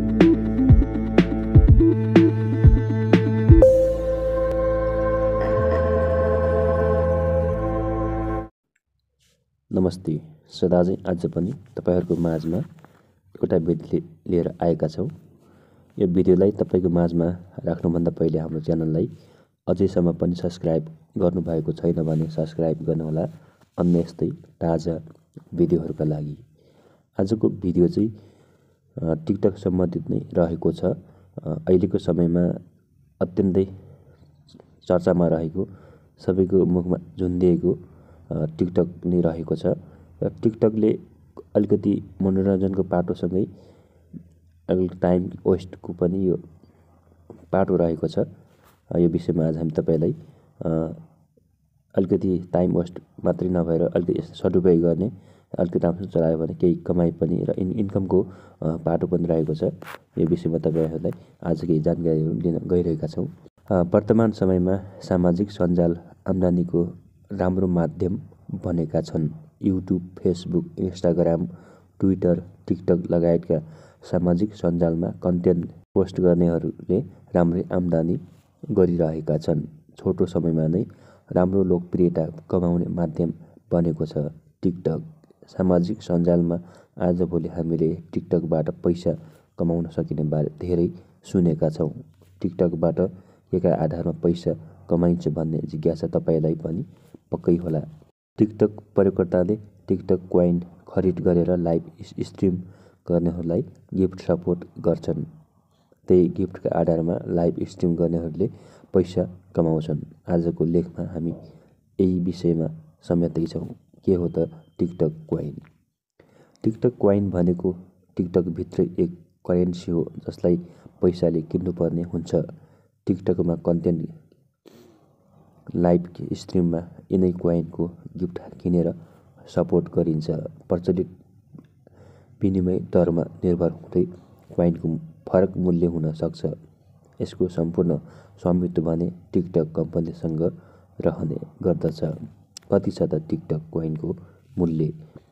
नमस्ते। सदाझै आज पनि तपाईहरुको माझमा एउटा भिडियो लिएर आएका छौं। यो भिडियोलाई तपाईको माझमा राख्नुभन्दा पहिले हाम्रो च्यानललाई अझैसम्म पनि सब्स्क्राइब गर्नुभएको छैन भने सब्स्क्राइब गर्नुहोला अन्य यस्तै ताजा भिडियोहरुका लागि। आजको भिडियो चाहिँ टिकटक सम्बन्धित नै रहेको छ। अहिलेको समयमा अत्यन्तै चर्चामा रहेको सबैको मुखमा झुन्डिएको टिकटक नै रहेको छ र टिकटकले अलिकति मनोरञ्जनको पाटोसँगै अलिकति टाइम वेस्टको पनि यो पाटो रहेको छ। यो विषयमा आज हामी तपाईलाई अलिकति टाइम वेस्ट मात्रै नभएर अलिकति यसको सदुपयोग गर्ने अलिकति राम्रोसँग चलायो भने केही कमाइ पनि र इन्कमको पाटो पनि रहेको छ। यो विषयमा तपाईहरुलाई आज केही जानकारीहरु दिन गइरहेका छौं। वर्तमान समयमा सामाजिक सञ्जाल आम्दानीको राम्रो माध्यम बनेका छन्। YouTube, Facebook, Instagram, Twitter, TikTok लगायतका सामाजिक सञ्जालमा कन्टेन्ट पोस्ट गर्नेहरूले राम्रै आम्दानी गरिरहेका छन्। छोटो समयमा नै राम्रो लोकप्रियता कमाउने माध्यम बनेको छ टिकटक। सामाजिक सञ्जालमा आजभोलि हामीले टिकटकबाट पैसा कमाउन सकिने बारे धेरै सुनेका छौं। टिकटकबाट केका आधारमा पैसा कमाइन्छ भन्ने जिज्ञासा तपाईलाई पनि पक्कै होला। टिकटक प्रयोगकर्ताले टिकटक कोइन खरिद गरेर लाइभ स्ट्रिम गर्नेहरूलाई गिफ्ट सपोर्ट गर्छन्। त्यही गिफ्टका आधारमा लाइभ स्ट्रिम गर्नेहरूले पैसा कमाउँछन्। आजको लेखमा हामी यही विषयमा समेट्दै छौं। के हो त टिकटक कोइन? टिकटक कोइन भनेको टिकटक भित्रै एक करेन्सी हो जसलाई पैसाले किन्नुपर्ने हुन्छ। टिकटकमा कन्टेन्ट लाइभ स्ट्रिममा यिनै कोइनको गिफ्ट किनेर सपोर्ट गरिन्छ। प्रचलित विनिमय दरमा निर्भर हुँदै कोइनको फरक मूल्य हुन सक्छ। यसको सम्पूर्ण स्वामित्व भने टिकटक कम्पनीसँग रहने गर्दछ। कति छ त टिकटक कोइनको मूल्य?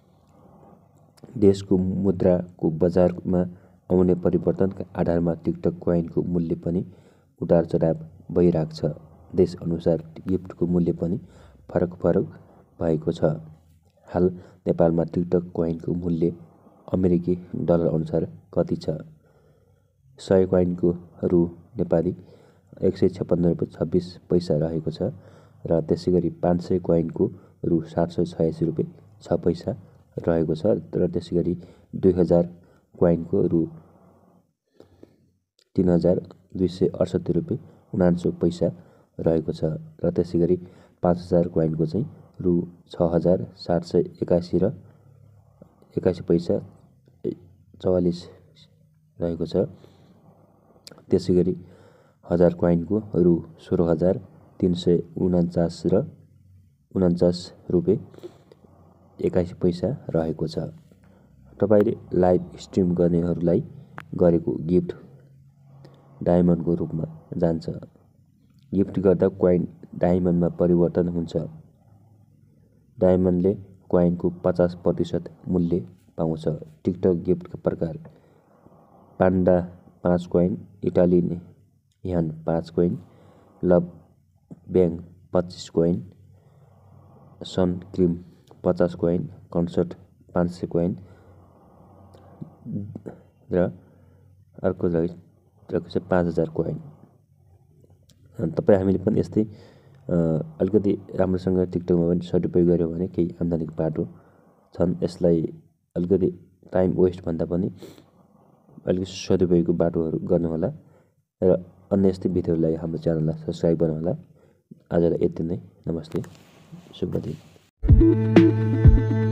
देशको मुद्राको बजारमा आउने परिवर्तनका आधारमा टिकटक कोइनको मूल्य पनि उतार चढाव भइरहेको छ। देश अनुसार गिफ्टको मूल्य पनि फरक भएको छ। हाल नेपालमा टिकटक कोइनको मूल्य अमेरिकी डलर अनुसार कति छ? 100 कोइनको रु नेपाली 156.26 पैसा रहेको छ र त्यसैगरी 500 कोइनको रु 786 रुपैयाँ 6 पैसा रहेको छ र त्यसैगरी 2000 कोइनको रु 3268 रुपैयाँ 49 पैसा रहेको छ र त्यसैगरी 5000 कोइनको चाहिँ रु 6781 र 81 पैसा 44 रहेको छ। त्यसैगरी 1000 कोइनको रु 16349 र 49 रुपैयाँ 81 पैसा रहेको छ। तपाईले लाइभ स्ट्रिम गर्नेहरूलाई गरेको गिफ्ट डायमन्डको रूपमा जान्छ। गिफ्ट गर्दा कोइन डायमन्डमा परिवर्तन हुन्छ। डायमन्डले कोइनको 50% मूल्य पाउँछ। टिकटक गिफ्टका प्रकार: पान्डा 5 कोइन, इटालियन यान 5 coin, love bang 25 coin, sun cream 50 coin, concert 500 coin र अर्को रहेको छ 5000 कोइन। हामीले पनि यस्तै अलिकति राम्रोसँग टिकटकमा पनि सदुपयोग गर्यो भने केही आम्दानीको बाटो छन्। यसलाई अलिकति टाइम वेस्ट भन्दा पनि अलिकति सदुपयोगको बाटोहरु गर्नुहोला र अन्य यस्तै भिडियोहरुलाई हाम्रो च्यानललाई सब्स्क्राइब गर्नुहोला। आजलाई यति नै। नमस्ते। शुभ दिन।